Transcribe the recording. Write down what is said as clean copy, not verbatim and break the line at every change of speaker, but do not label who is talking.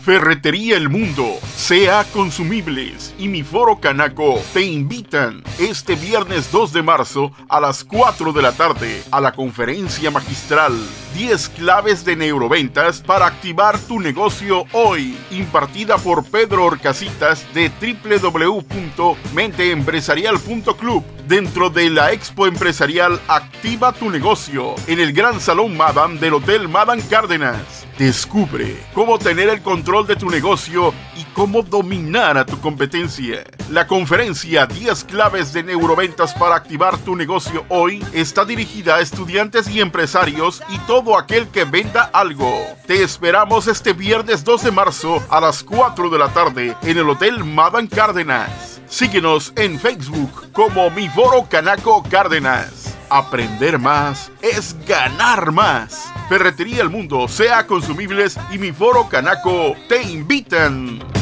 Ferretería El Mundo, CA Consumibles y Mi Foro Canaco te invitan este viernes 2 de marzo a las 4 de la tarde a la conferencia magistral 10 claves de neuroventas para activar tu negocio hoy, impartida por Pedro Orcasitas de www.menteempresarial.club dentro de la Expo Empresarial Activa tu Negocio en el Gran Salón Madame del Hotel Madame Cárdenas. Descubre cómo tener el control de tu negocio y cómo dominar a tu competencia. La conferencia 10 claves de neuroventas para activar tu negocio hoy está dirigida a estudiantes y empresarios y todo aquel que venda algo. Te esperamos este viernes 2 de marzo a las 4 de la tarde en el Hotel Madame Cárdenas. Síguenos en Facebook como Mi Foro Canaco Cárdenas. Aprender más es ganar más. Ferretería El Mundo, CA Consumibles y Mi Foro Canaco te invitan.